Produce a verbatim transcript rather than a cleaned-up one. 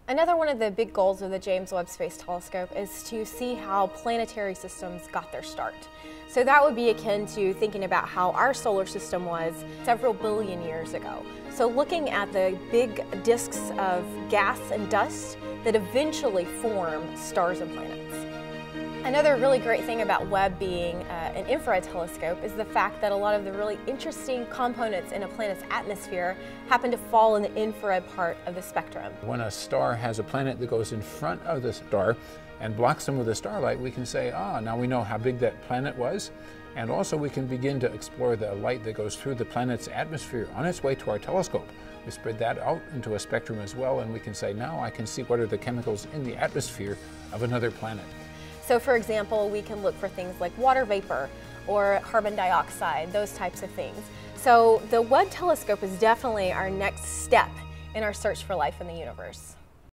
Another one of the big goals of the James Webb Space Telescope is to see how planetary systems got their start. So that would be akin to thinking about how our solar system was several billion years ago. So looking at the big disks of gas and dust that eventually form stars and planets. Another really great thing about Webb being uh, an infrared telescope is the fact that a lot of the really interesting components in a planet's atmosphere happen to fall in the infrared part of the spectrum. When a star has a planet that goes in front of the star and blocks some of the starlight, we can say, ah, now we know how big that planet was, and also we can begin to explore the light that goes through the planet's atmosphere on its way to our telescope. We spread that out into a spectrum as well, and we can say, now I can see what are the chemicals in the atmosphere of another planet. So for example, we can look for things like water vapor or carbon dioxide, those types of things. So the Webb telescope is definitely our next step in our search for life in the universe.